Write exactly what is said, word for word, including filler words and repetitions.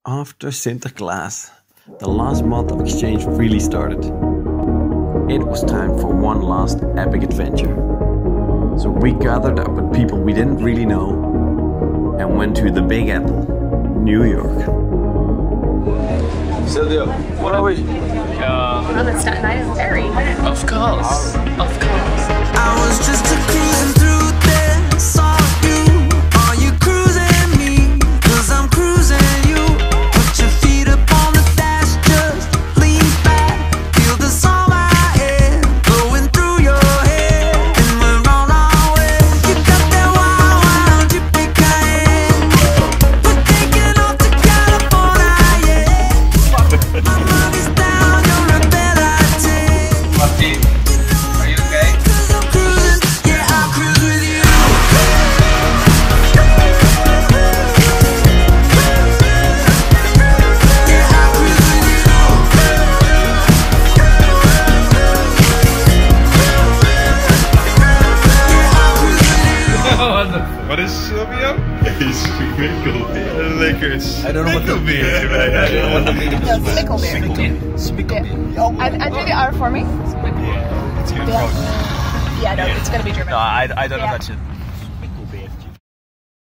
After Sinterklaas, the last month of exchange really started. It was time for one last epic adventure. So we gathered up with people we didn't really know and went to the Big Apple, New York. Silvio, what are we? Uh, On the Staten Island ferry. of course, of course. I was just a cruising through there, saw you. Are you cruising me? Cause I'm cruising you. Put your feet up on the dash, just lean back. Feel the summer air blowing through your hair. And we're on our way. You got that wild, wild yippee-ki-yay. We're taking off to California, yeah. My money's down, you're a better take. Martin, are you okay? Cause I'm cruising, yeah, I'll cruise with you. Yeah, I'll cruise with you. Yeah, I'll cruise with you. Wat is Silvio? He's smikkelbeer. Lekkers. I don't know what the beer. I don't know what the beer is. No, Smikkelbeer. Smikkelbeer. Oh, and, and do the R for me. Yeah, it's good. Yeah, no, it's gonna be German. No, I, I don't know Yeah. that shit.